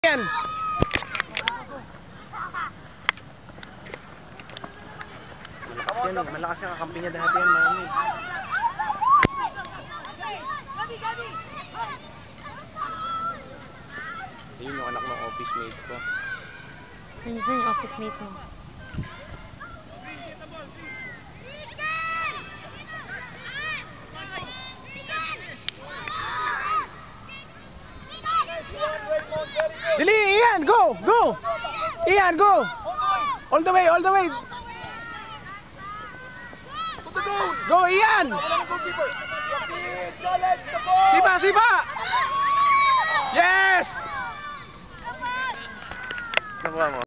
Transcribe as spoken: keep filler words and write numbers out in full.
Yan. Malakas yan eh. Malakas yung kakampi niya dati yan, mami. Ayun yung anak ng office mate ko. Nandiyan yung office mate mo. Dili, Ian, go, go! Ian, go! All the way, all the way! Go, Ian! Sipa, sipa! Yes! Nakuha mo.